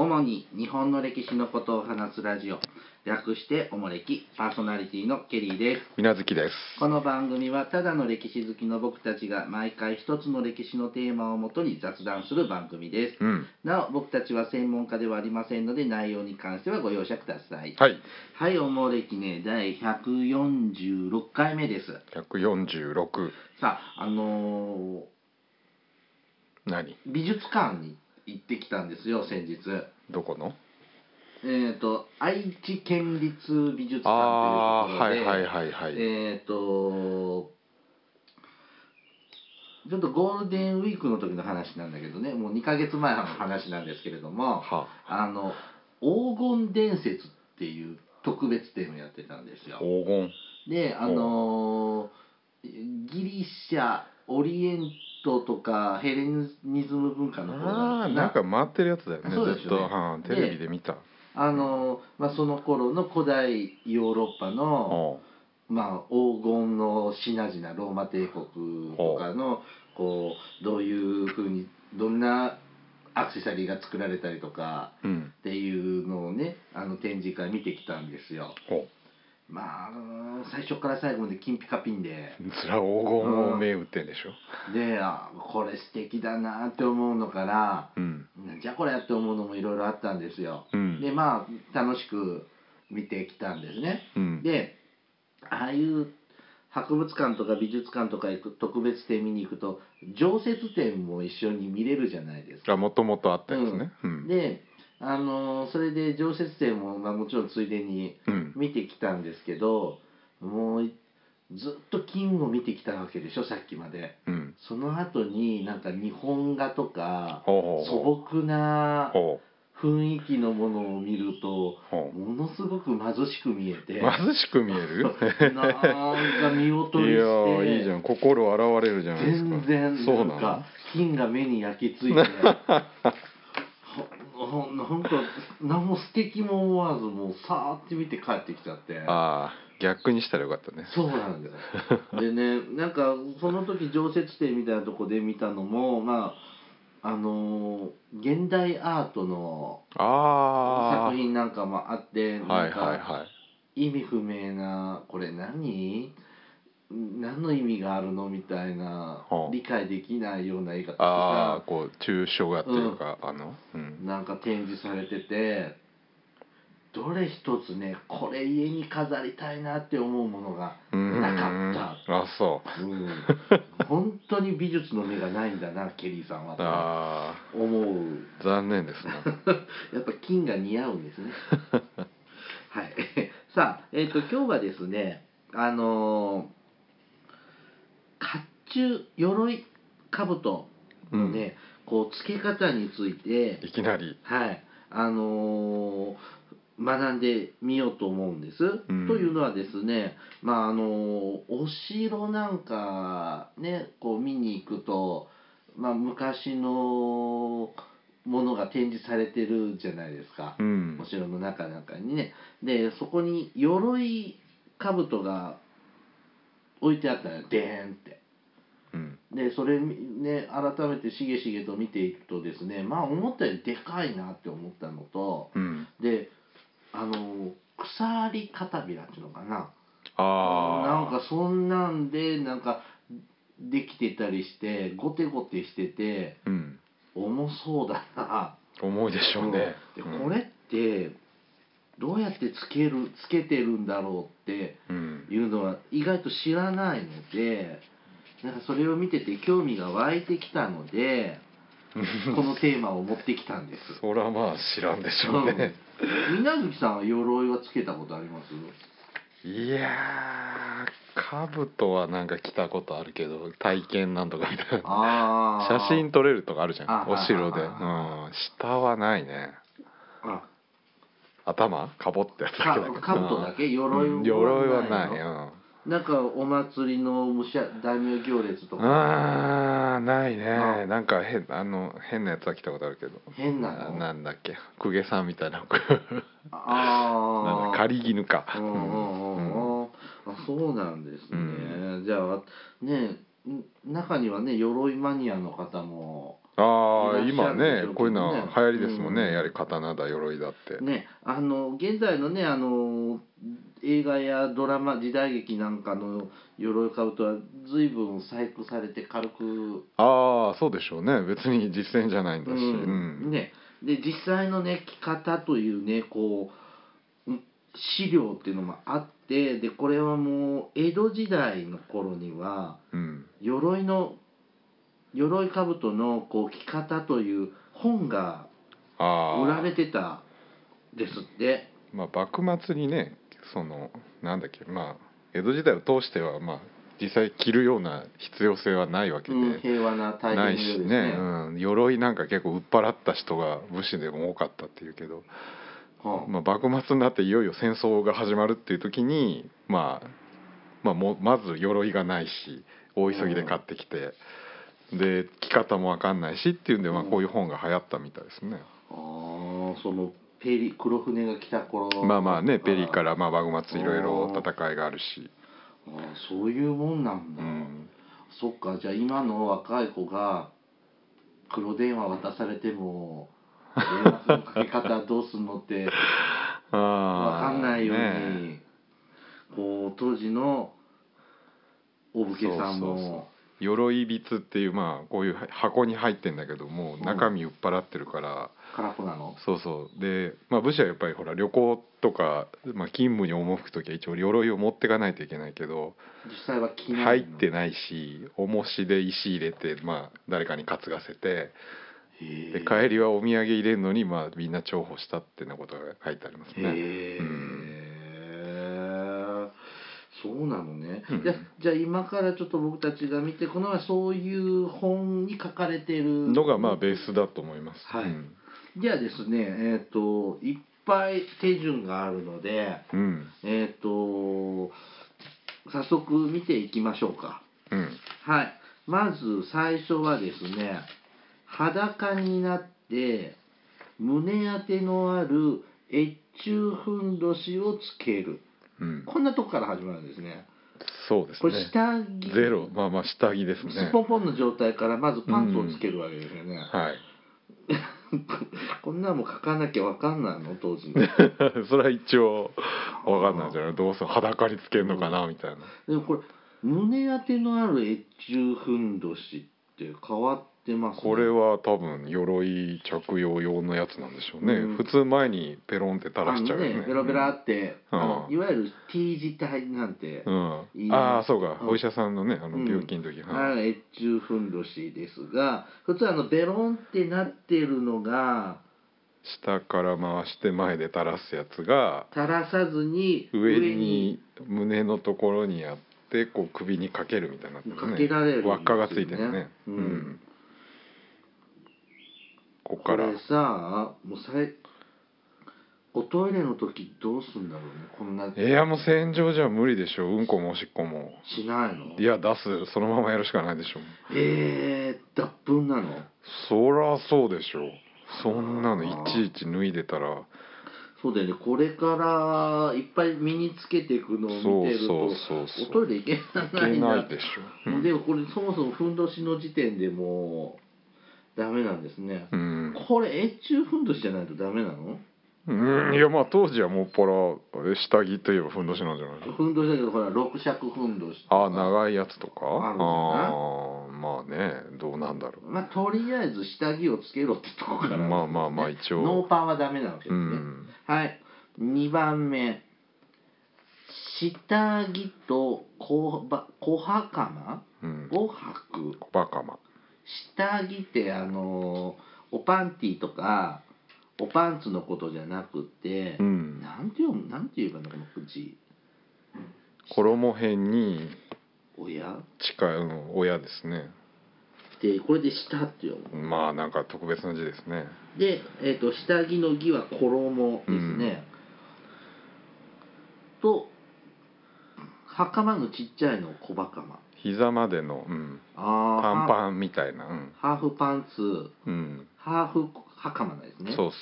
主に日本の歴史のことを話すラジオ、略しておもれき、パーソナリティのケリーです。 みなずきです。 この番組はただの歴史好きの僕たちが毎回一つの歴史のテーマをもとに雑談する番組です。なお僕たちは専門家ではありませんので、内容に関してはご容赦ください。はい、おもれきね、第146回目です。 146。 さあ、美術館に行ってきたんですよ、先日。 どこの？ 愛知県立美術館というところで、ちょっとゴールデンウィークの時の話なんだけどね、もう2ヶ月前の話なんですけれども、黄金伝説っていう特別展をやってたんですよ。 黄金で、ギリシャ、オリエントとかヘレニズム文化の方なんか回ってるやつだよね。 そうですよね。 テレビで見た。 その頃の古代ヨーロッパの黄金の品々、ローマ帝国とかのこうどういうふうにどんなアクセサリーが作られたりとかっていうのをね、展示会見てきたんですよ。最初から最後まで金ピカピンで、 それは黄金を銘打ってんでしょ。 で、これ素敵だなって思うのから、じゃあこれやって思うのもいろいろあったんですよ。で楽しく見てきたんですね。で、ああいう博物館とか美術館とか行く特別展見に行くと常設展も一緒に見れるじゃないですか。 もともとあったやつね。 で、それで常設展ももちろんついでに見てきたんですけど、もうずっと金を見てきたわけでしょ、さっきまで。その後になんか日本画とか素朴な雰囲気のものを見るとものすごく貧しく見えて。 貧しく見える？ なんか見劣りして。 いいじゃん、心洗われるじゃないですか。 全然なんか金が目に焼き付いてなんか何も素敵も思わずもうさーって見て帰ってきちゃって。 逆にしたらよかったね。 そうなんです。でね、なんかその時常設展みたいなとこで見たのも現代アートの作品なんかもあって、なんか意味不明なこれ何の意味があるのみたいな、理解できないような絵がたくさんこう抽象画っていうか、 なんか展示されてて、どれ一つねこれ家に飾りたいなって思うものがなかった。本当に美術の目がないんだなケリーさんはと思う。 残念ですね。 やっぱ金が似合うんですね。はい。さあ、今日はですね、甲冑鎧兜のね、こう付け方についていきなり学んでみようと思うんです。というのはですね、お城なんかねこう見に行くと、昔のものが展示されてるじゃないですか、お城の中なんかにね。でそこに鎧兜が置いてあったらデーンって。でそれね改めてしげしげと見ていくとですね、思ったよりでかいなって思ったのと、で鎖片びらっていうのかな、なんかそんなんでなんかできてたりしてゴテゴテしてて、重そうだな。 重いでしょうね。 でこれってどうやってつけてるんだろうっていうのは意外と知らないので、なんかそれを見てて興味が湧いてきたのでこのテーマを持ってきたんです。 そりゃ知らんでしょうね。 みなずきさんは鎧はつけたことあります？ いやー、兜はなんか着たことあるけど、体験なんとかみたいな写真撮れるとかあるじゃん、お城で。下はないね。頭かぼってやつだけだけど、 兜だけ、鎧はないの？なんかお祭りの大名行列とかないね。なんか変なやつは来たことあるけど。 変なの？ なんだっけ、公家さんみたいななんだ狩り絹か。 そうなんですね。じゃあね、中にはね鎧マニアの方もああ今ねこういうのは流行りですもんね、 うん、 やはり刀だ鎧だってね。現在のね映画やドラマ時代劇なんかの鎧を買うとは随分細工されて軽く、 ああそうでしょうね、別に実践じゃないんだし、 ね。で実際のね着方というねこう資料っていうのもあって、でこれはもう江戸時代の頃には、鎧兜のこう着方という本が売られてたですって。 まあ幕末にねなんだっけ江戸時代を通しては実際着るような必要性はないわけで、 平和な大変ないしのようですね。 鎧なんか結構売っ払った人が武士でも多かったっていうけど、幕末になっていよいよ戦争が始まるっていう時にまず鎧がないし大急ぎで買ってきて、で着方も分かんないしっていうんで、こういう本が流行ったみたいですね。 その黒船が来た頃ペリーから幕末いろいろ戦いがあるし、 そういうもんなんだ、そっか。じゃあ今の若い子が黒電話渡されても電話のかけ方どうすんのって分かんないように、こう当時のお武家さんも鎧びつっていうこういう箱に入ってんだけども中身売っ払ってるから空っぽなの。 そうで、武士はやっぱりほら旅行とか、勤務に赴く時は一応鎧を持ってかないといけないけど、 実際は着ないの。 入ってないし重しで石入れて、誰かに担がせて、で帰りはお土産入れるのに、みんな重宝したってなことが書いてありますね。 そうなのね。じゃあ今からちょっと僕たちが見てこのはそういう本に書かれているのがベースだと思います。 はい。じゃあですねいっぱい手順があるので、早速見ていきましょうか。はい。まず最初はですね、裸になって胸当てのある越中ふんどしをつける、こんなとこから始まるんですね。 そうですね。 これ下着ゼロ下着ですね。 スポンポンの状態からまずパンツをつけるわけですよね。 はいこんなもん書かなきゃ分かんないの当時のそれは一応分かんないんじゃない、どうせ裸につけるのかなみたいな。 でもこれ胸当てのある越中ふんどしって変わってますね。 これは多分鎧着用用のやつなんでしょうね、普通前にペロンって垂らしちゃうよね。 ベロベラって、いわゆる T 字体なんて言いああます。 そうか、お医者さんのね病気の時、 越中ふんどしですが、普通ベロンってなってるのが下から回して前で垂らすやつが垂らさずに上に胸のところにあってこう首にかけるみたいになってるね。 かけられるんですよね。 輪っかがついてるね。こっからこれさもうおトイレの時どうすんだろうね、こんな。 いやもう洗浄じゃ無理でしょ、うんこもおしっこもしないの。 いや出す、そのままやるしかないでしょ。 脱粉なの。 そらそうでしょ、そんなのいちいち脱いでたら。 そうだよね、これからいっぱい身につけていくのを見てるとおトイレ行けないでしょ、 でもこれそもそもふんどしの時点でもうダメなんですね。これ越中ふんどしじゃないとダメなの。 いや当時はもっぱら下着といえばふんどしなんじゃないの。 ふんどしだけどほら六尺ふんどしとか長いやつとかあるじゃない。 どうなんだろう。 とりあえず下着をつけろってとこから、ね、 一応ノーパンはダメなわけですね。はい。2番目、下着と小袴を履く。 小袴。 下着っておパンティとかおパンツのことじゃなくて、なんて言えばいいのこの字。 衣辺に親親ですね。 でこれで下って読む。 なんか特別な字ですね。 で、下着の義は衣ですね。と袴のちっちゃいの小袴。 膝までの、短パンみたいな、 ハーフパンツ、ハーフ袴ですね。 そう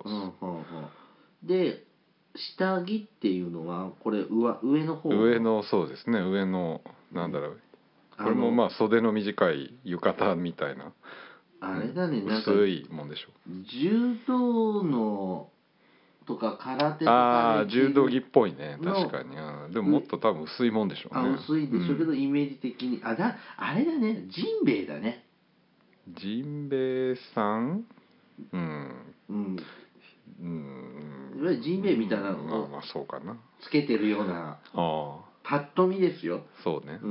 で下着っていうのはこれ上の方そうですね、上のなんだろう、これも袖の短い浴衣みたいな。 あれだね、なんか薄いもんでしょ。 柔道のとか空手とあかあ、柔道着っぽいね、 の確かに。でももっと多分薄いもんでしょうね。 薄いでしょうけど、イメージ的にあれだね、ジンベエだね。 ジンベエさん、 いわゆるジンベエみたいなのをまあそうかな、 つけてるような、パッと見ですよ。 そうね。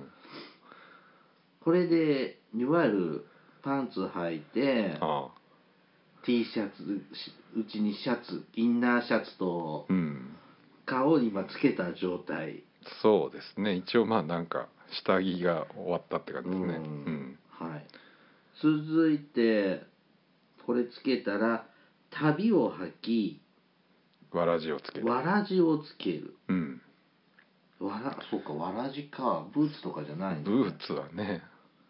これでいわゆるパンツ履いて、T シャツ、うちにシャツ、インナーシャツと顔につけた状態。 そうですね。一応なんか下着が終わったって感じですね。 はい。続いてこれつけたら旅を履き、 わらじをつける。 わらじをつける。そうか、わらじか。ブーツとかじゃないんだね。 ブーツはね。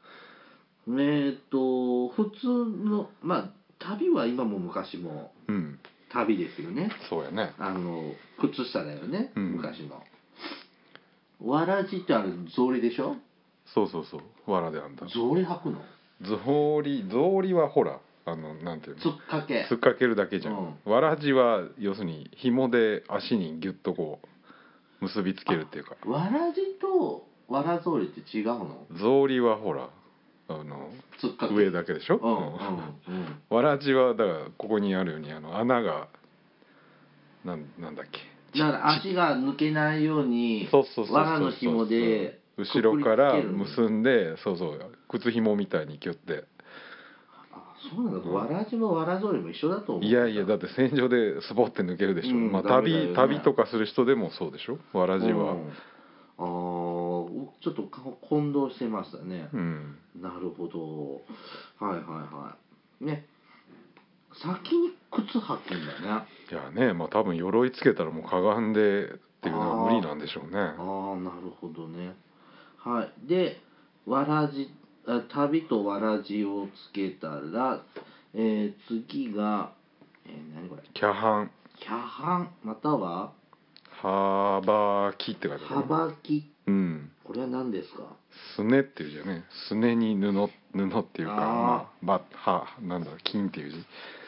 普通の旅は今も昔も旅ですよね。 そうやね。 靴下だよね、昔の。わらじってあれ草履でしょ。 そうわらであんだ。 草履履くの？ 草履はほらなんていうの、 つっかけるだけじゃん。わらじは要するに紐で足にギュッとこう結びつけるっていうか。 わらじとわら草履って違うの？ 草履はほら上だけでしょ。わらじはだからここにあるように穴がなんだっけ。 だから足が抜けないようにわらの紐で後ろから結んで、靴紐みたいにキュッて。 そうなの？わらじもわら草履も一緒だと思う。 いやだって戦場でスポって抜けるでしょ。旅とかする人でもそうでしょ、わらじは。 ちょっと混同してましたね。なるほど。ね、先に靴履くんだね。 いやね、多分鎧つけたらもうかがんでっていうのは無理なんでしょうね。 なるほどね。でわらじ、旅とわらじをつけたら、次が、何これ？ キャハンまたははばきって書いてある。 はばき。これは何ですか？ すねっていうじゃね。すねに布っていうか、なんだろう、金っていう字。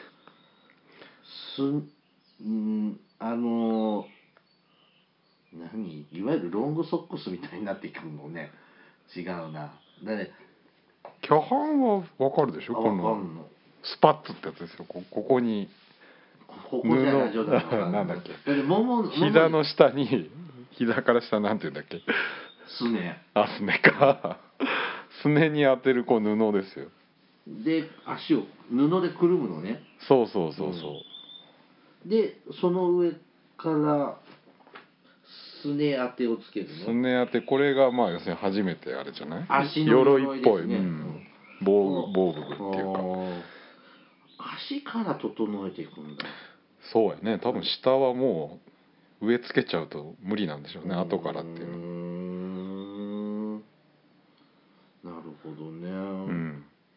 いわゆるロングソックスみたいになってくるのね。違うな。 キャハンはわかるでしょ。このスパッツってやつですよ。ここに布なんだっけ。膝の下に、膝から下なんていうんだっけ。 すね。 すねか。すねに当てる布ですよ。 で足を布でくるむのね。 そう。 でその上からすね当てをつけるの。 すね当て、これが要するに初めてあれじゃない？ 足の鎧っぽい、防具っていうか。 足から整えていくんだ。 そうやね。多分下はもう上つけちゃうと無理なんでしょうね、後からっていうの。 なるほどね。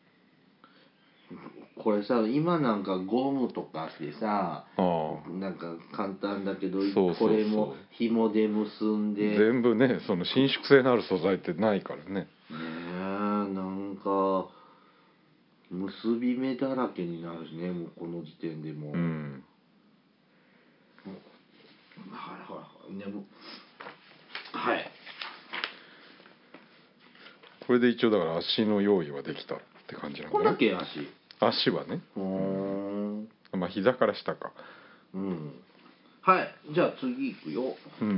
これさ、今なんかゴムとかでさ、なんか簡単だけど、これも紐で結んで全部ね、その伸縮性のある素材ってないからね。 なんか結び目だらけになるしね、もうこの時点でも。 これで一応だから足の用意はできたって感じなんだね。 これだけ足はね。膝から下か。 じゃあ次いくよ。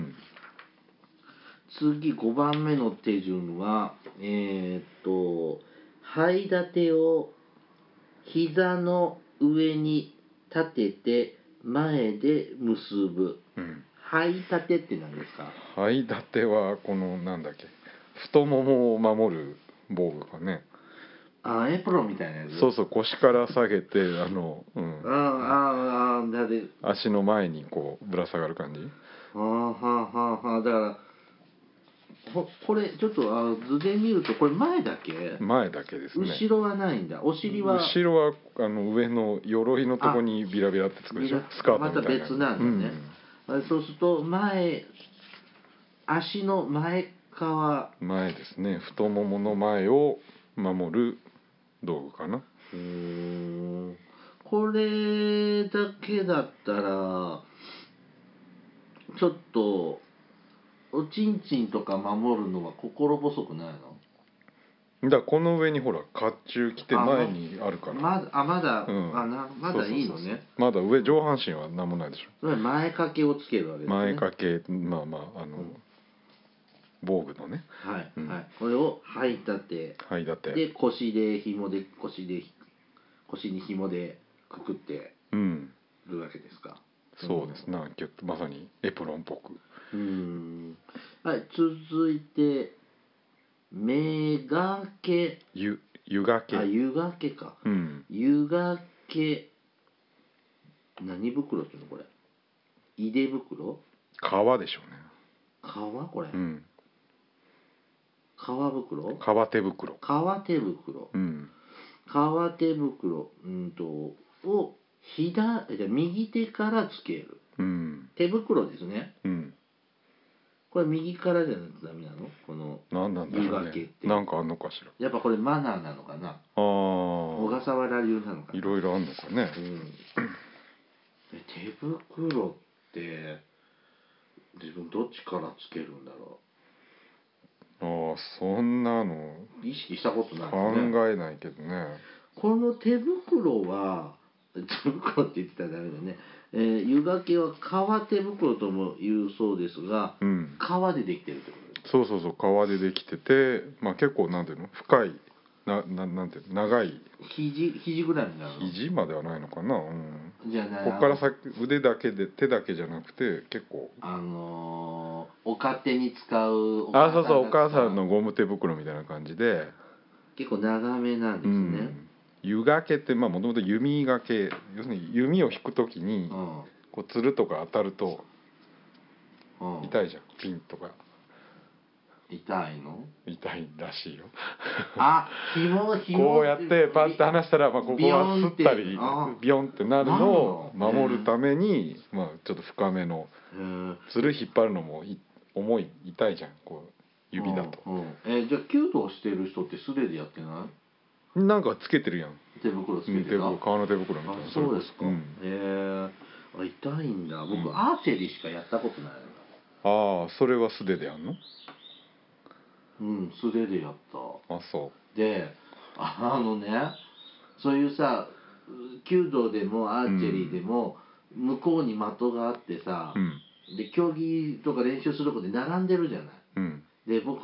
次5番目の手順ははい立てを膝の上に立てて前で結ぶ。はい立てって何ですか？ はい立てはこのなんだっけ、太ももを守る防具かね。 エプロンみたいなやつ。 そう腰から下げて足の前にこうぶら下がる感じ。 だからこれちょっと図で見るとこれ前だけですね。 後ろはないんだ。 後ろは上の鎧のとこにビラビラってつくでしょ。スカートみたいな。 また別なんだね。そうすると足の前ですね。太ももの前を守る道具かな。 これだけだったらちょっとおちんちんとか守るのは心細くないの？ だからこの上にほら甲冑着て前にあるから。 まだまだいいのね。 まだ上半身は何もないでしょ。 それ前掛けをつけるわけですね。 前掛け防具のね。 はい、はい。これをはい立て。で腰に紐でくくってるわけですか。 そうですね。まさにエプロンっぽく。 はい、続いて目がけ。 湯がけ。 湯がけか。湯がけ。何袋っていうのこれ？いで袋？ 革でしょうね。 革これ？革袋？ 革手袋。 革手袋。革手袋を右手からつける。手袋ですね。これ右からじゃないとダメなの？この湯がけって。 なんかあんのかしら。 やっぱこれマナーなのかな。小笠原流なのかな。 いろいろあんのかね。 手袋って自分どっちからつけるんだろう。そんなの意識したことないね。考えないけどね。 この手袋は手袋って言ってたらダメだね。湯がけは革手袋とも言うそうですが、革でできてるってことです。 そう革でできてて、結構なんていうの深いなんていうの長い肘ぐらいになるの？ 肘まではないのかな。 じゃない。 ここから先腕だけで手だけじゃなくて結構お勝手に使うお母さんのゴム手袋みたいな感じで結構長めなんですね。 湯がけってもともと弓がけ、要するに弓を引くときにこうつるとか当たると痛いじゃん、ピンとか。 痛いの？ 痛いらしいよ。 紐こうやってパッて離したら、ここはすったりビヨンってなるのを守るために、ちょっと深めのつる引っ張るのも重い、痛いじゃん、こう指だと。 じゃあ弓道してる人って素手でやってない？ なんかつけてるやん。 手袋つけてる。 革の手袋みたいな。 そうですか。痛いんだ。僕アーチェリーしかやったことない。 それは素手でやんの？ 素手でやった。 そうでそういうさ弓道でもアーチェリーでも向こうに的があってさ、で競技とか練習するとこで並んでるじゃない。で僕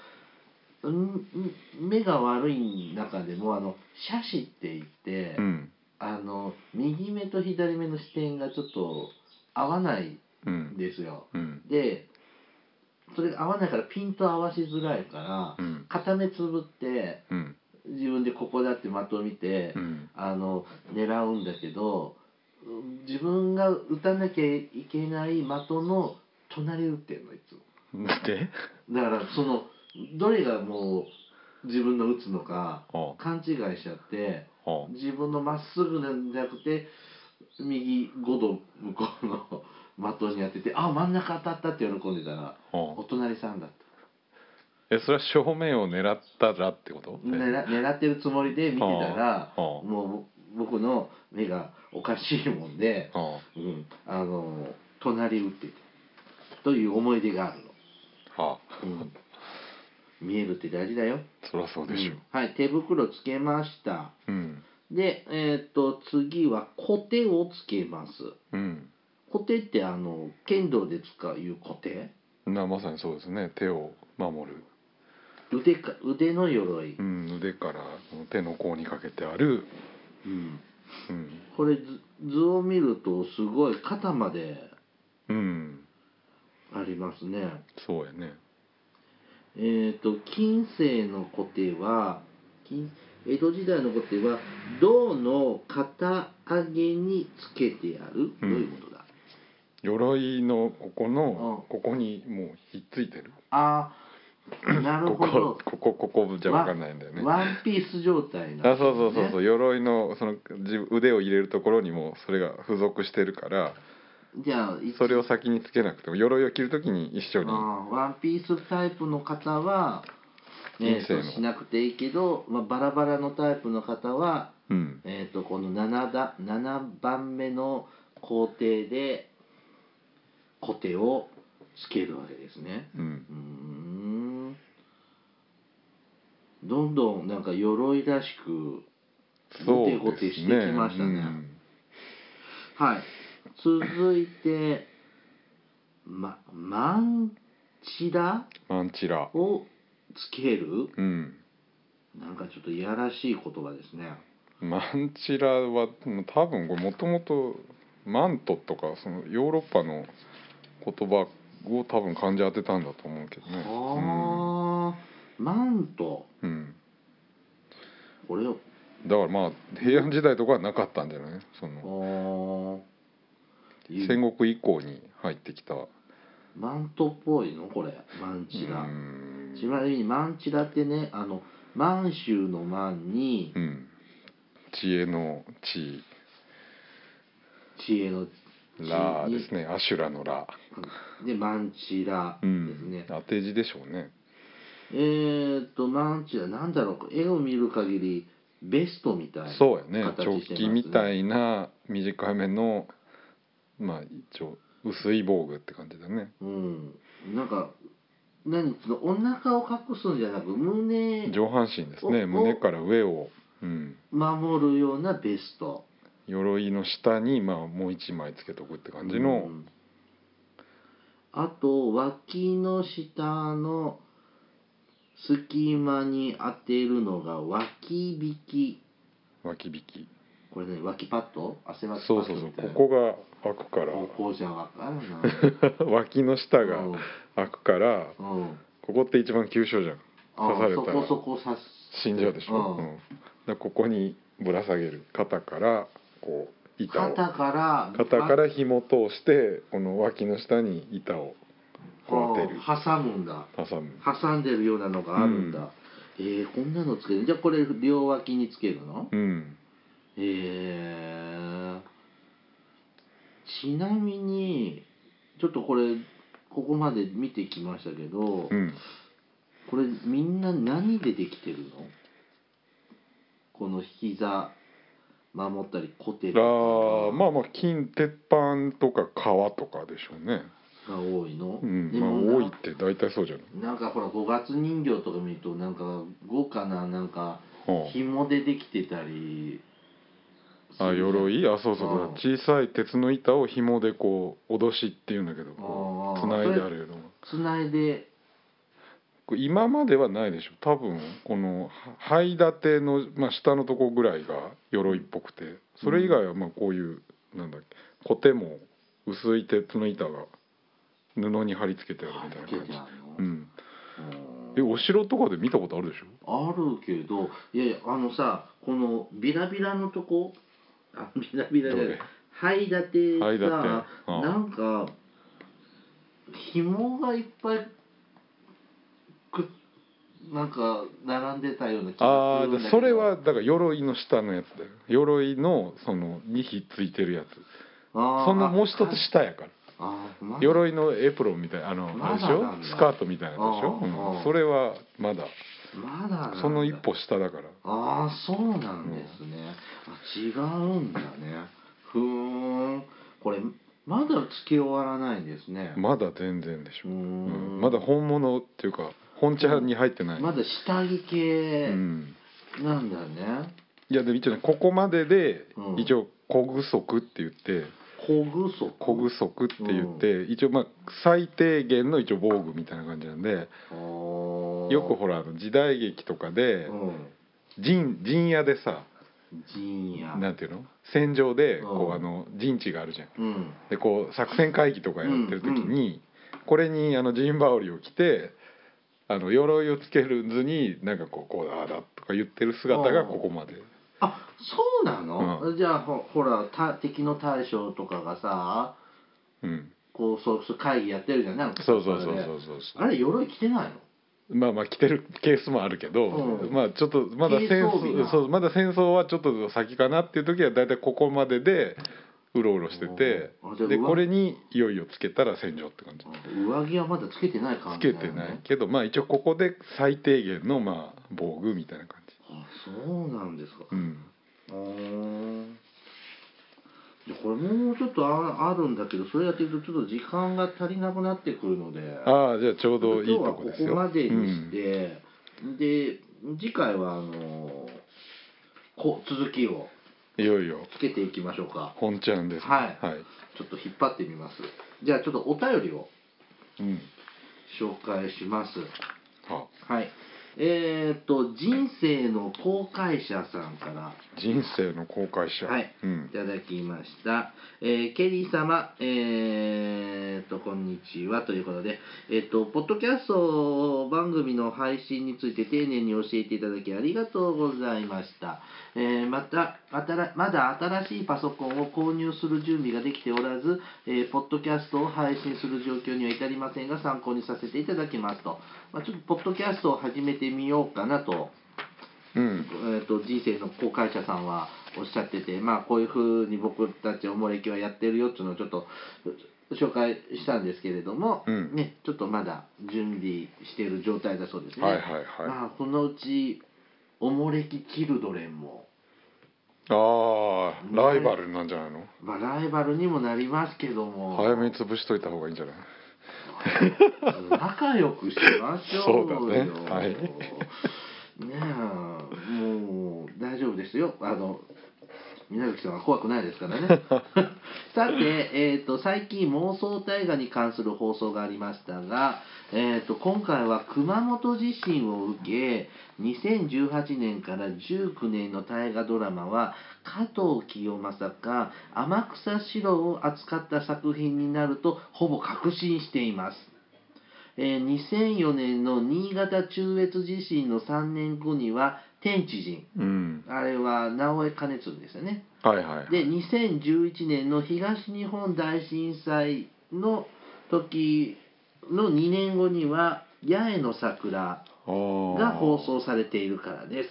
目が悪い中でも斜視って言って、右目と左目の視点がちょっと合わないんですよ。でそれが合わないからピント合わしづらいから、片目つぶって、自分でここだって的を見て、狙うんだけど自分が打たなきゃいけない的の隣打ってんのいつも。だからどれがもう自分の打つのか勘違いしちゃって、自分のまっすぐなんじゃなくて右5度向こうの的に当てて、真ん中当たったって喜んでたらお隣さんだった。 それは正面を狙ったらってこと？ 狙ってるつもりで見てたら、もう僕の目がおかしいもんで、隣打っててという思い出があるの。見えるって大事だよ。 そりゃそうでしょ。 はい、手袋つけました。で次はコテをつけます。コテって剣道で使うコテ？ まさにそうですね。手を守る。 腕の鎧。 腕から手の甲にかけてある。 これ図を見るとすごい肩までありますね。 そうやね。 近世のコテは江戸時代のコテは銅の肩上げにつけてある。どういうことだ？ 鎧のここにもうひっついてる。 なるほど。 ここじゃ分かんないんだよね。 ワンピース状態なんですね。 そう鎧の腕を入れるところにもそれが付属してるから、 じゃあそれを先につけなくても鎧を着るときに一緒に。 ワンピースタイプの方はしなくていいけど、バラバラのタイプの方はうん、 この7番目の工程でコテをつけるわけですね。 うん、 どんどんなんか鎧らしくゴテゴテしてきましたね。はい。続いて、マンチラをつける、なんかちょっといやらしい言葉ですね。 マンチラは多分これもともとマントとかそのヨーロッパの言葉を多分漢字当てたんだと思うけどね。 はあ、マント。これをだからまあ平安時代とかはなかったんじゃない？その戦国以降に入ってきた。 マントっぽいのこれ、マンチラ。ちなみにマンチラってね、満州の満に、 知恵の知、 知恵のラですね、アシュラのラでマンチラですね。 当て字でしょうね。 マンチラなんだろう、絵を見る限りベストみたいな形してそうやね、 ますね。 チョッキみたいな短めのまあ一応薄い防具って感じだね。 なんかお腹を隠すんじゃなく上半身ですね、胸から上を、 守るようなベスト。 鎧の下にまあもう一枚つけとくって感じの。 あと脇の下の隙間に当てるのが脇引き。これね、脇パッド、汗巻きパッドみたいな。 ここが開くから。 ここじゃ分かるな。脇の下が開くから、ここって一番急所じゃん。刺されたらそこ死んじゃうでしょ。だここにぶら下げる、肩からこう板を。肩から紐通してこの脇の下に板をこう当てる。 挟むんだ。挟んでるようなのがあるんだ。こんなのつける。じゃあこれ両脇につけるの？ちなみにちょっとここまで見てきましたけど、これみんな何でできてるの？この膝守ったりコテとか。 まあ金鉄板とか革とかでしょうね。 が多いの？ まあ多いって大体そうじゃない。 なんかほら五月人形とか見るとなんか豪華ななんか紐でできてたり。 鎧？そう小さい鉄の板を紐でこう脅しっていうんだけど、こうつないであるような。 つないで。 今まではないでしょ多分。この灰立ての、下のとこぐらいが鎧っぽくて、それ以外はまあこういうなんだっけ、コテも薄い鉄の板が布に貼り付けてあるみたいな感じ。お城とかで見たことあるでしょ？ あるけど、いやいやさ、このビラビラのとこ、ビラビラで灰立てさ、なんか紐がいっぱいなんか並んでたような気がするんだけど。 それはだから鎧の下のやつだよ。鎧のそのにひっついてるやつ。そのもう一つ下やから。鎧のエプロンみたいなあれでしょ、スカートみたいなやつでしょ。それはまだその一歩下だから。 そうなんですね。違うんだね。これまだつけ終わらないんですね。 まだ全然でしょ。まだ本物っていうか本茶に入ってない。 まだ下着系なんだね。 いやでも一応ね、ここまでで一応小具足って言って、小具足って言って、一応まあ最低限の一応防具みたいな感じなんで、よくほら時代劇とかで陣屋でさ、なんていうの、戦場でこう陣地があるじゃん。でこう作戦会議とかやってる時に、これに陣羽織を着て鎧をつけるずになんかこうだとか言ってる姿がここまで。 そうなの？じゃあほら敵の大将とかがさ、こうそう会議やってるじゃん。なんかそうあれ鎧着てないの？ まあ着てるケースもあるけど、まあちょっとまだ戦争はちょっと先かなっていう時はだいたいここまででうろうろしてて、でこれにいよいよつけたら戦場って感じ。 上着はまだつけてない感じ、 つけてないけど、まあ一応ここで最低限のまあ防具みたいな感じ。 そうなんですか。 これもうちょっとあるんだけど、それやってるとちょっと時間が足りなくなってくるので、 じゃあちょうどいいとこですよ。 今日はここまでにして、で次回は続きをいよいよつけていきましょうか。 本ちゃんですね。 はい、ちょっと引っ張ってみます。じゃあちょっとお便りを紹介します。はい。人生の後悔者さんから。 人生の後悔者。 はい。いただきました。ケリー様、こんにちはということで、ポッドキャスト番組の配信について丁寧に教えていただきありがとうございました。まだ新しいパソコンを購入する準備ができておらず、ポッドキャストを配信する状況には至りませんが、参考にさせていただきますと。ちょっとポッドキャストを始めてみようかなと、人生の後悔者さんはおっしゃってて、こういうふうに僕たちおもれきはやってるよっていうのをちょっと紹介したんですけれども、ちょっとまだ準備している状態だそうですね。このうちおもれきチルドレンもライバルなんじゃないの？ ライバルにもなりますけども、 早めに潰しといた方がいいんじゃない？ 仲良くしましょうよ。 そうだね。はい。 もう大丈夫ですよ。稲垣さんは怖くないですからね。さて、最近妄想大河に関する放送がありましたが、今回は熊本地震を受け、2018年から19年の大河ドラマは加藤清正か天草四郎を扱った作品になるとほぼ確信しています。2004年の新潟中越地震の3年後には天地人、あれは直江兼続ですよね。で2011年の東日本大震災の時の2年後には八重の桜が放送されているからです。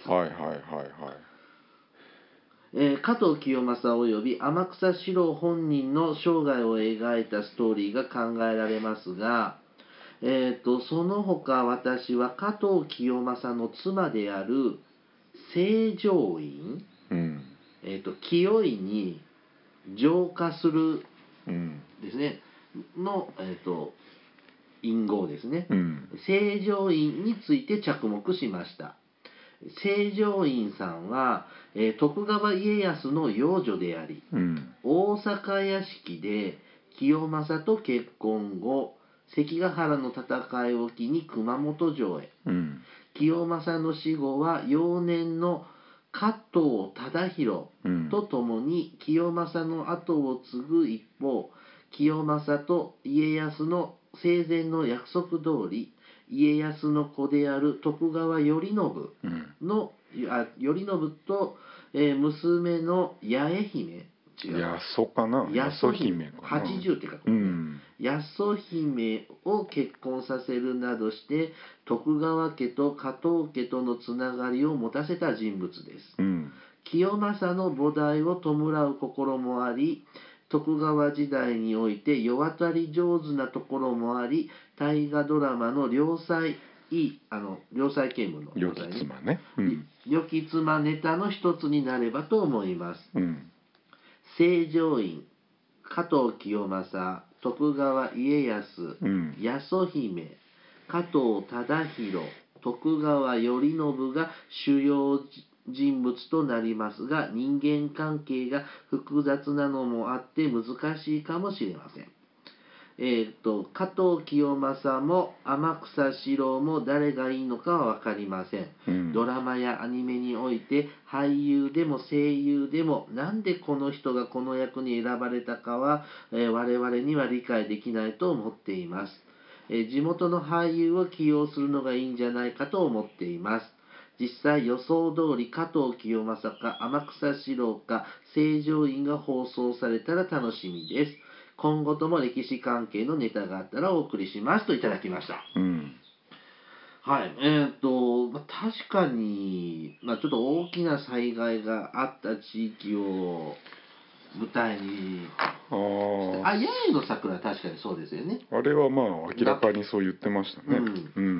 加藤清正および天草四郎本人の生涯を描いたストーリーが考えられますが、その他私は加藤清正の妻である清浄院、清いに浄化するですね、の、隠語ですね、清浄院について着目しました。清浄院さんは、徳川家康の養女であり、大阪屋敷で清正と結婚後、関ヶ原の戦いを機に熊本城へ、清正の死後は幼年の加藤忠広と共に清正の後を継ぐ一方、清正と家康の生前の約束通り、家康の子である徳川頼信の、頼信と、娘の八重姫、 八十かな、八十姫かな、 80って書くね、八十姫を結婚させるなどして徳川家と加藤家とのつながりを持たせた人物です。清正の菩提を弔う心もあり、徳川時代において世渡り上手なところもあり、大河ドラマの良妻警部の良き妻ね、 良き妻ネタの一つになればと思います。清浄院、加藤清正、徳川家康、八十姫、加藤忠広、徳川頼信が主要人物となりますが、人間関係が複雑なのもあって難しいかもしれません。加藤清正も天草四郎も誰がいいのかは分かりません。ドラマやアニメにおいて俳優でも声優でもなんでこの人がこの役に選ばれたかは、我々には理解できないと思っています。地元の俳優を起用するのがいいんじゃないかと思っています。実際予想通り加藤清正か天草四郎か清浄院が放送されたら楽しみです。今後とも歴史関係のネタがあったらお送りしますといただきました。はい、確かに、ちょっと大きな災害があった地域を舞台に、八重の桜は確かにそうですよね。 あれは明らかにそう言ってましたね。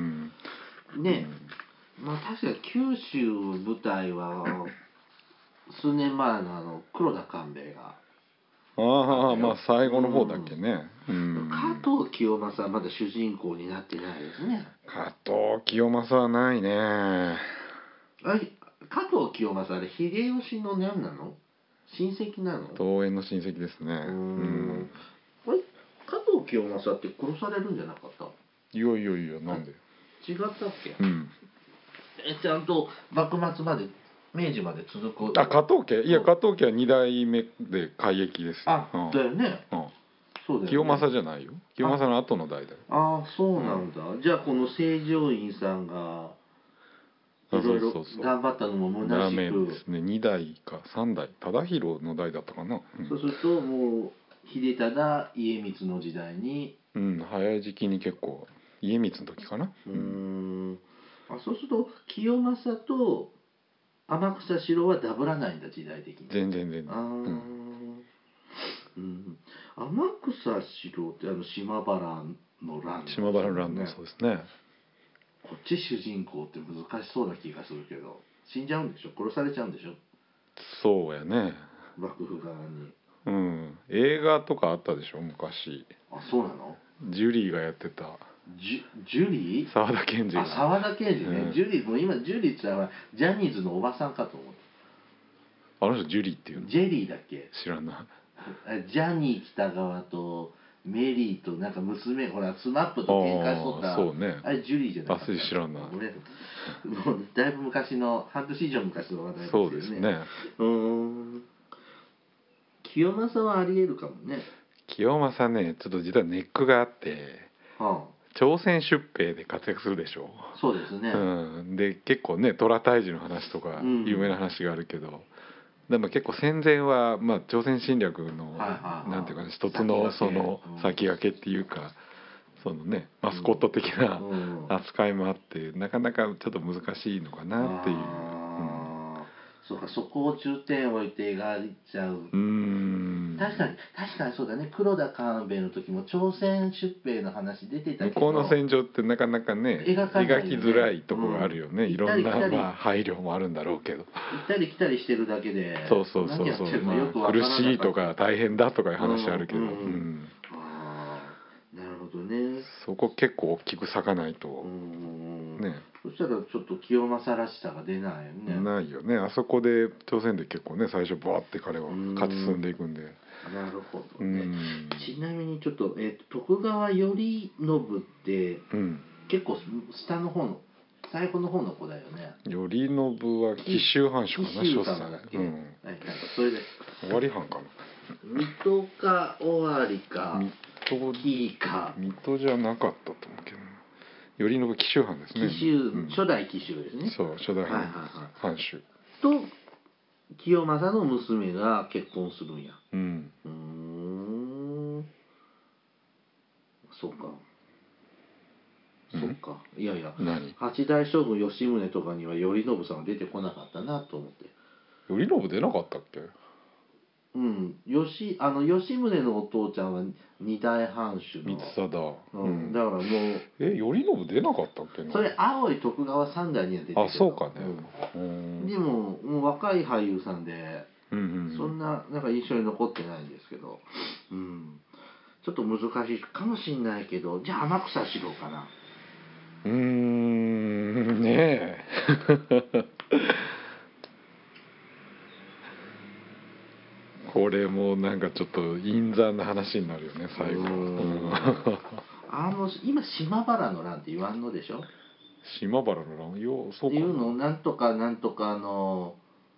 確かに九州舞台は数年前の黒田官兵衛が。 ああ、まあ最後の方だっけね。 加藤清正はまだ主人公になってないですね。 加藤清正はないね。 加藤清正あれ秀吉の何なの？親戚なの？ 東園の親戚ですね。 これ加藤清正って殺されるんじゃなかった？ いやいやいや、なんで？ 違ったっけ？ちゃんと幕末まで明治まで続く。 加藤家？いや、加藤家は2代目で改易ですよ。 だよね。そうだよね。 清正じゃないよ。清正の後の代だよ。 そうなんだ。じゃあこの成城院さんがいろいろ頑張ったのも虚しくですね。2代か3代、忠広の代だったかな。 そうするともう秀忠家光の時代に早い時期に結構家光の時かな。 そうすると清正と天草四郎はダブらないんだ、時代的に。 全然。 天草四郎って島原の乱、 島原の乱の、そうですね。 こっち主人公って難しそうな気がするけど、死んじゃうんでしょ？殺されちゃうんでしょ？ そうやね。 幕府側に。 映画とかあったでしょ昔。 そうなの？ ジュリーがやってた。 ジュリー？ 沢田研二が。 沢田研二ね。ジュリー、もう今ジュリーって言ったらジャニーズのおばさんかと思った。 あの人ジュリーっていうの？ ジェリーだっけ？ 知らない。 ジャニー喜多川とメリーとなんか娘、ほらスマップと喧嘩しとった。 そうね。 あれジュリーじゃない？ 知らない。 もうだいぶ昔の、半年以上昔の話題ですよね。 そうですね。 清正はありえるかもね。 清正ね、ちょっと実はネックがあって、朝鮮出兵で活躍するでしょ。 そうですね。 で結構ね、虎退治の話とか有名な話があるけど、でも結構戦前は朝鮮侵略のなんていうかね、一つのその先駆けっていうか、そのねマスコット的な扱いもあって、なかなかちょっと難しいのかなっていう。 そうか、そこを重点を置いて描いちゃう。確かにそうだね。黒田官兵衛の時も朝鮮出兵の話出てたけど、 向こうの戦場ってなかなかね描きづらいとこがあるよね。いろんな配慮もあるんだろうけど、行ったり来たりしてるだけで、 そう苦しいとか大変だとかいう話あるけど、なるほどね。 そこ結構大きく割かないとね。 そしたらちょっと清正らしさが出ないよね。 ないよね。あそこで朝鮮で結構ね、最初バーって彼は勝ち進んでいくんで。 なるほどね。ちなみにちょっと、徳川頼信って、結構下の方の最後の方の子だよね。 頼信は紀州藩主かな、 紀州様だっけ。それで尾張藩かな。 水戸か尾張か紀伊か。 水戸じゃなかったと思うけど。頼信紀州藩ですね。 初代紀州ですね。 そう、初代藩主と清正の娘が結婚するんや。そうか。いやいや、八代将軍吉宗とかには頼信さんは出てこなかったなと思って。 頼信出なかったっけ？ 吉宗のお父ちゃんは二代藩主の光貞。 だからもう頼信出なかったっけな。 それ青い徳川三代には出てる。 そうかね。 でももう若い俳優さんで、そんななんか印象に残ってないんですけど、ちょっと難しいかもしれないけど、じゃあ天草四郎かな。 ねえ。これもなんかちょっと陰惨な話になるよね、最後。 今島原の乱って言わんのでしょ？ 島原の乱、そうかな。 いうのなんとかなんとかの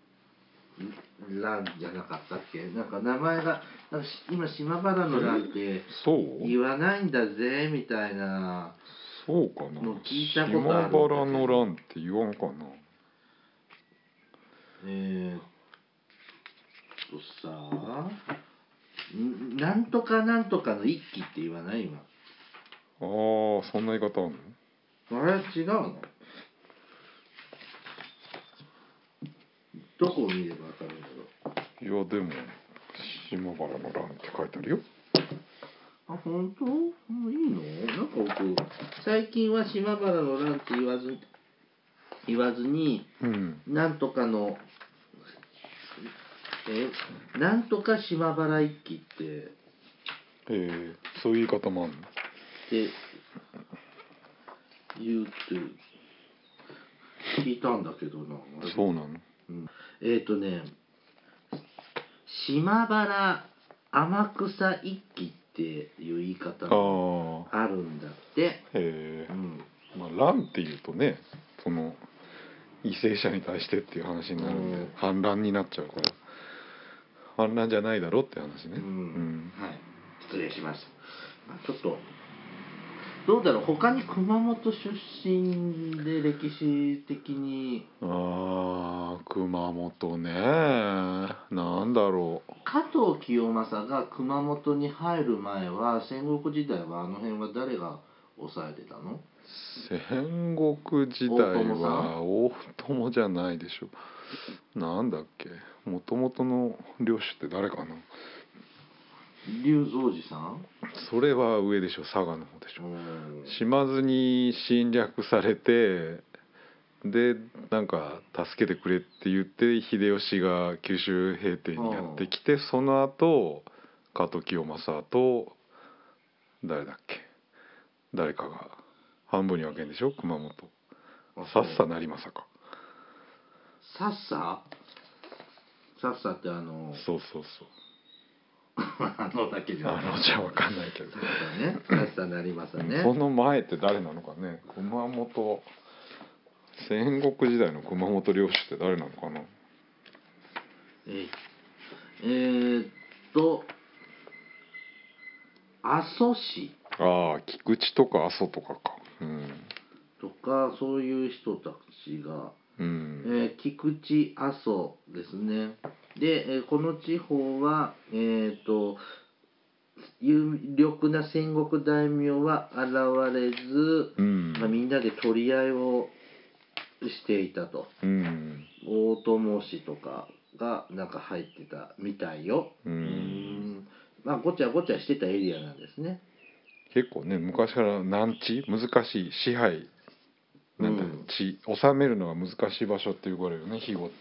乱じゃなかったっけ？なんか名前が今島原の乱って言わないんだぜみたいな。 そうかな。 聞いたことある。 島原の乱って言わんかな。 なんとかなんとかの一揆って言わない今。 そんな言い方あるの？あれ違うの？どこを見ればわかるんだろう。 いやでも島原の乱って書いてあるよ。 本当？いいの？なんか僕最近は島原の乱って言わずに、なんとかのなんとか島原一揆って、 そういう言い方もあるのって言うって聞いたんだけどな。 そうなの、 島原天草一揆っていう言い方があるんだって。 乱っていうとね、その為政者に対してっていう話になるんで、反乱になっちゃうから、反乱じゃないだろって話ね。 はい、失礼しました。ちょっとどうだろう、他に熊本出身で歴史的に。 熊本ね、なんだろう。 加藤清正が熊本に入る前は、戦国時代はあの辺は誰が抑えてたの？ 戦国時代は大友じゃないでしょ。なんだっけ、もともとの領主って誰かな。 龍造寺さん？ それは上でしょ、佐賀の方でしょ。島津に侵略されて、でなんか助けてくれって言って秀吉が九州平定にやってきて、その後加藤清正と誰だっけ、誰かが半分に分けるんでしょ、熊本。さっさ成政か。 さっさってそうそうそうだけじゃじゃ分かんないけど、 そうだね、さっさ成政ね。 その前って誰なのかね。熊本、戦国時代の熊本領主って誰なのかな。 阿蘇市。 菊池とか阿蘇とかか。 とかそういう人たちが、菊池阿蘇ですね。で、この地方は有力な戦国大名は現れず、みんなで取り合いをしていたと。大友氏とかがなんか入ってたみたいよ。ごちゃごちゃしてたエリアなんですね。 結構ね、昔から難地、難しい支配なんて、治めるのが難しい場所って言われるよね、肥後って。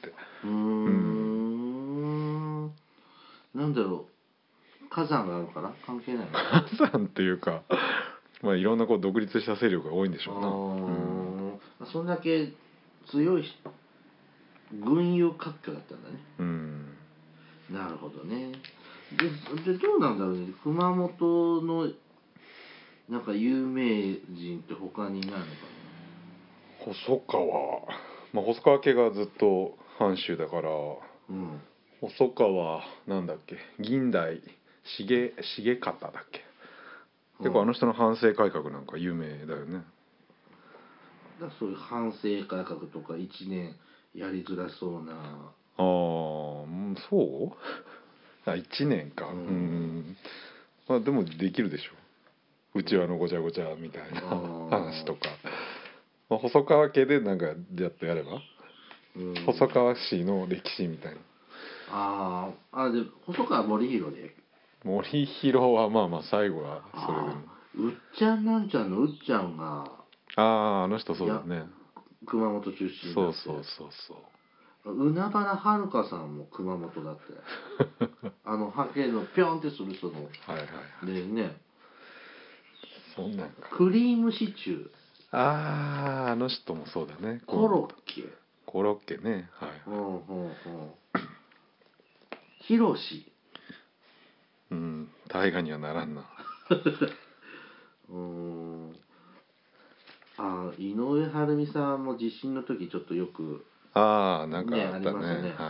なんだろう、火山があるから関係ないの？ 火山っていうか、いろんな独立した勢力が多いんでしょうな。 そんだけ強い群雄割拠だったんだね。なるほどね。でどうなんだろうね、熊本のなんか有名人って他にいないのかな。 細川、細川家がずっと藩主だから、細川なんだっけ、銀代重方だっけ。結構あの人の藩政改革なんか有名だよね。 そういう藩政改革とか1年やりづらそうな。 そう1年か。でもできるでしょ、うちわのごちゃごちゃみたいな話とか。細川家でなんかやれば、細川氏の歴史みたいな。 で細川守弘で。 守弘は最後はそれでも。 うっちゃんなんちゃんのうっちゃんが。あの人そうだね。 熊本出身だって。そう海原はるかさんも熊本だってハケのピョンってする人のでね。 そんなんか。 クリームシチュー。 あの人もそうだね。 コロッケね。 ヒロシ。 大河にはならんな。 井上晴美さんも地震の時ちょっとよくなんかあったね。 ありましたね。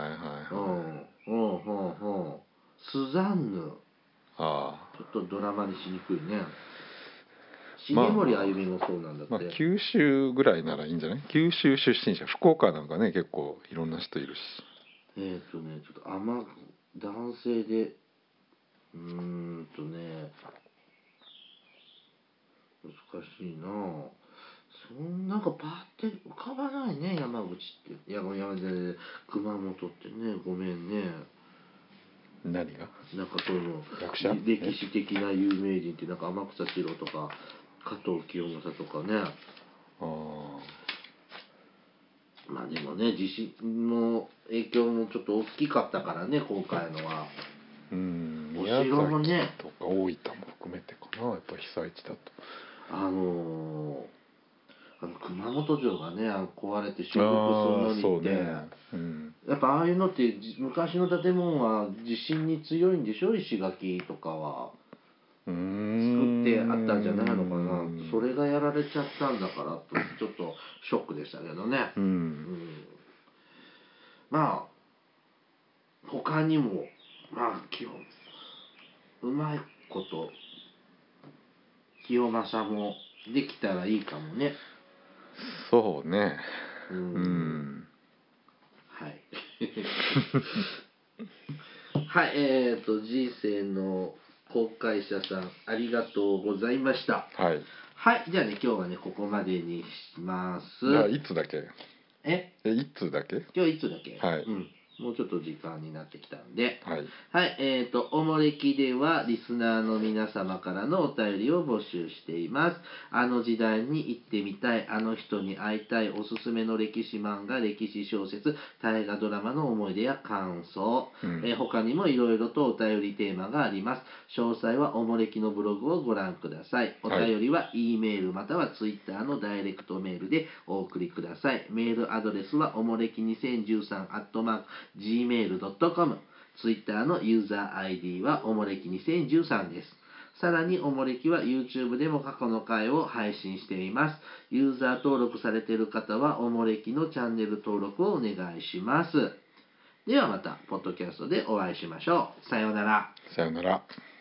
スザンヌ。ちょっとドラマにしにくいね。重森あゆみもそうなんだって。 九州ぐらいならいいんじゃない。九州出身者、福岡なんかね、結構いろんな人いるし。 ちょっと男性で難しいな。なんかパッて浮かばないね、山口って。熊本ってね、ごめんね。 何が？ なんか歴史的な有名人ってなんか天草四郎とか加藤清正とかね。 まあでもね、地震の影響もちょっと大きかったからね、今回のは。お城もね、 とか大分も含めてかな、やっぱ被災地だと。 熊本城がね、壊れて修復するのにって、やっぱああいうのって昔の建物は地震に強いんでしょ、石垣とかは。作ってあったんじゃないのかな。それがやられちゃったんだからとちょっとショックでしたけどね。まあ他にもまあ基本うまいこと清正もできたらいいかもね。 そうね。 はいはい、人生の公開者さんありがとうございました。 はいじゃあね、今日はねここまでにします。 いつだけいつだけ今日いつだけ、 はい、 もうちょっと時間になってきたんで、 はい、 おもれきではリスナーの皆様からのお便りを募集しています。あの時代に行ってみたい、あの人に会いたい、おすすめの歴史漫画、歴史小説、大河ドラマの思い出や感想、他にもいろいろとお便りテーマがあります。詳細はおもれきのブログをご覧ください。お便りは E メールまたは Twitter のダイレクトメールでお送りください。メールアドレスはおもれき2013 @gmail.com、 Twitter のユーザー ID はおもれき2013です。さらにおもれきは YouTube でも過去の回を配信しています。ユーザー登録されている方はおもれきのチャンネル登録をお願いします。ではまたポッドキャストでお会いしましょう。さようなら。 さようなら。